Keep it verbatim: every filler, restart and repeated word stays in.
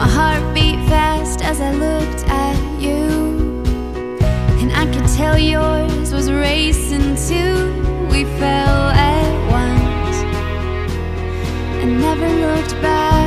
My heart beat fast as I looked at you, and I could tell yours was racing too. We fell at once and never looked back.